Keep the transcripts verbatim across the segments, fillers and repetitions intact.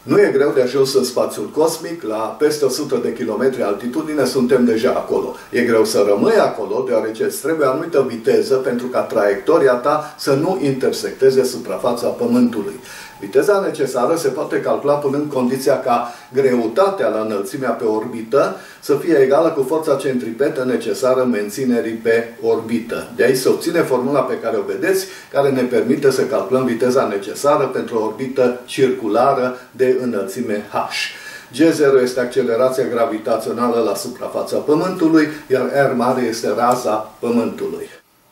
Nu e greu de ajuns în spațiul cosmic, la peste o sută de kilometri altitudine suntem deja acolo. E greu să rămâi acolo, deoarece îți trebuie anumită viteză pentru ca traiectoria ta să nu intersecteze suprafața Pământului. Viteza necesară se poate calcula punând condiția ca greutatea la înălțimea pe orbită să fie egală cu forța centripetă necesară menținerii pe orbită. De aici se obține formula pe care o vedeți, care ne permite să calculăm viteza necesară pentru o orbită circulară de înălțime h. G zero este accelerația gravitațională la suprafața Pământului, iar R mare este raza Pământului.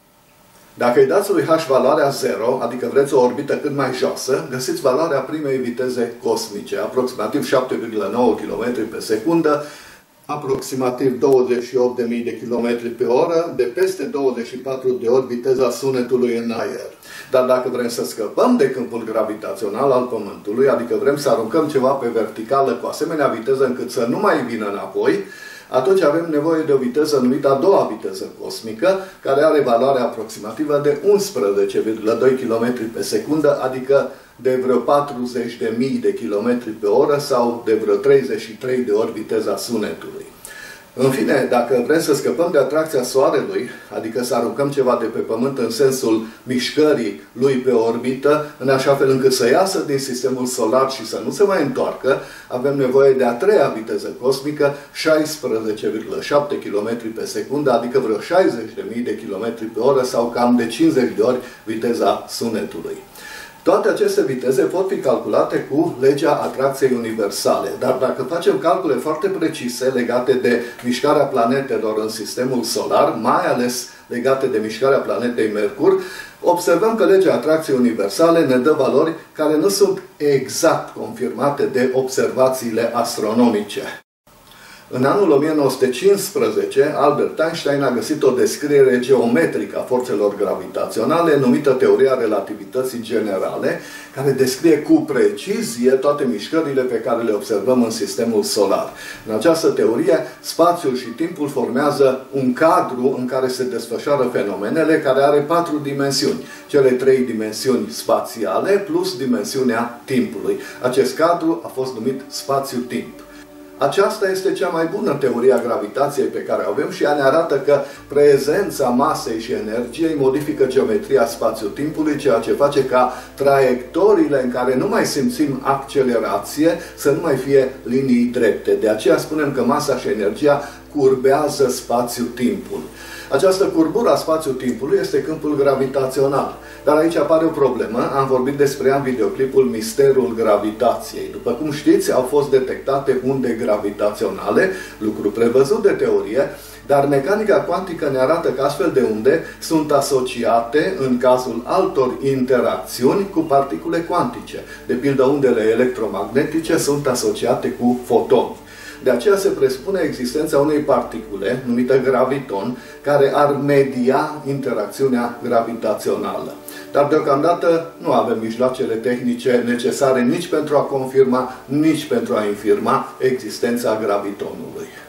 Dacă îi dați lui H valoarea zero, adică vreți o orbită cât mai joasă, găsiți valoarea primei viteze cosmice, aproximativ șapte virgulă nouă kilometri pe secundă, aproximativ douăzeci și opt de mii de kilometri pe oră, de peste douăzeci și patru de ori viteza sunetului în aer. Dar dacă vrem să scăpăm de câmpul gravitațional al Pământului, adică vrem să aruncăm ceva pe verticală cu asemenea viteză încât să nu mai vină înapoi, atunci avem nevoie de o viteză numită a doua viteză cosmică, care are valoarea aproximativă de unsprezece virgulă doi kilometri pe secundă, adică de vreo patruzeci de mii de kilometri pe oră sau de vreo treizeci și trei de ori viteza sunetului. În fine, dacă vrem să scăpăm de atracția Soarelui, adică să aruncăm ceva de pe Pământ în sensul mișcării lui pe orbită, în așa fel încât să iasă din sistemul solar și să nu se mai întoarcă, avem nevoie de a treia viteză cosmică, șaisprezece virgulă șapte kilometri pe secundă, adică vreo șaizeci de mii de kilometri pe oră sau cam de cincizeci de ori viteza sunetului. Toate aceste viteze pot fi calculate cu legea atracției universale, dar dacă facem calcule foarte precise legate de mișcarea planetelor în sistemul solar, mai ales legate de mișcarea planetei Mercur, observăm că legea atracției universale ne dă valori care nu sunt exact confirmate de observațiile astronomice. În anul o mie nouă sute cincisprezece, Albert Einstein a găsit o descriere geometrică a forțelor gravitaționale, numită teoria relativității generale, care descrie cu precizie toate mișcările pe care le observăm în sistemul solar. În această teorie, spațiul și timpul formează un cadru în care se desfășoară fenomenele, care are patru dimensiuni. Cele trei dimensiuni spațiale plus dimensiunea timpului. Acest cadru a fost numit spațiu-timp. Aceasta este cea mai bună teorie a gravitației pe care o avem și ea ne arată că prezența masei și energiei modifică geometria spațiu-timpului, ceea ce face ca traiectoriile în care nu mai simțim accelerație să nu mai fie linii drepte. De aceea spunem că masa și energia curbează spațiu-timpul. Această curbură a spațiu-timpului este câmpul gravitațional. Dar aici apare o problemă. Am vorbit despre ea în videoclipul Misterul Gravitației. După cum știți, au fost detectate unde gravitaționale, lucru prevăzut de teorie, dar mecanica cuantică ne arată că astfel de unde sunt asociate, în cazul altor interacțiuni, cu particule cuantice. De pildă, undele electromagnetice sunt asociate cu fotoni. De aceea se presupune existența unei particule, numită graviton, care ar media interacțiunea gravitațională. Dar deocamdată nu avem mijloacele tehnice necesare nici pentru a confirma, nici pentru a infirma existența gravitonului.